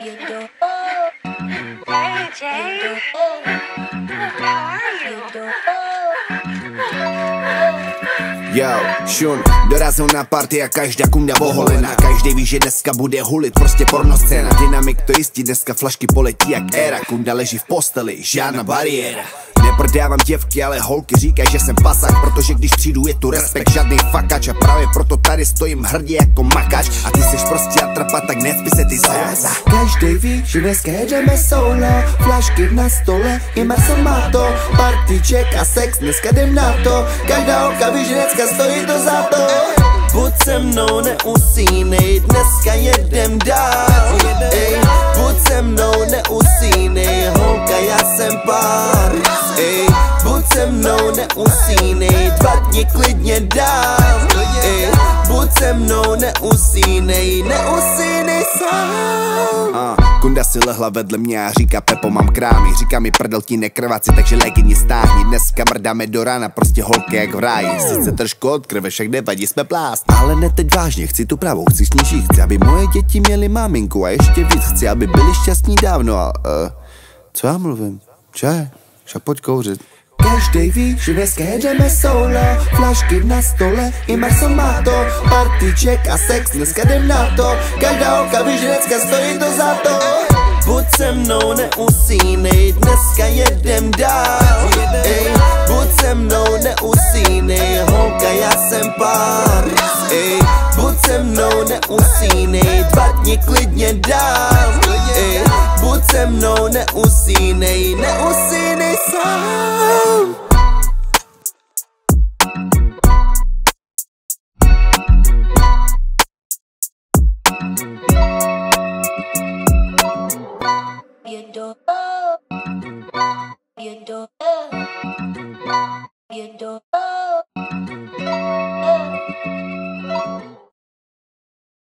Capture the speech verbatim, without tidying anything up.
You do. Hey, Jay. How are you? Yo, šun, dorazil na party a každá kunda oholena. Každý ví, že dneska bude hulit, prostě pornoscéna. Dynamik to jistí, dneska flašky poletí jak éra. Kunda leží v posteli, žádná bariéra. Neprodávám děvky, ale holky říkají, že jsem pasák. Protože když přijdu je tu respekt, žádný fakač. A právě proto tady stojím hrdě jako makač. A ty seš prostě atrapa, tak necpi se ty záza. Každý ví, že dneska jedeme solo. Flašky na stole, i Marcel má to. Partyček a sex, dneska jdem na to. Každá holka ví, že dneska stojí to za to. Buď se mnou, neusínej, dneska jedem dál. Ej, buď se mnou, neusínej, holka, já jsem pár. Ej, buď se mnou, neusínej, dva dny klidně dál. Ej, buď se mnou, neusínej, neusínej sám. uh, Kunda si lehla vedle mě a říká: Pepo, mám krámy. Říká mi: prdel ti nekrváci, takže legině stáhni. Dneska mrdáme do rána, prostě holky jak v ráji. Sice trošku od krve, však nevadí, jsme plást. Ale ne teď vážně, chci tu pravou, chci snížit. Chci, aby moje děti měly maminku a ještě víc. Chci, aby byli šťastní dávno a uh, co já mluvím? Če? Však pojď kouřit. Každý ví, že dneska jedeme solo. Flašky na stole, i Marcel má to. Partyček a sex, dneska jdem na to. Každá holka ví, že dneska stojí to za to. Buď se mnou, neusínej, dneska jedem dál. Ej, buď se mnou, neusínej, holka, já jsem pár. Ej, buď se mnou, neusínej, dva dny klidně dál. Ej, buď se mnou, neusínej, neusínej sám. You do. You do. You do.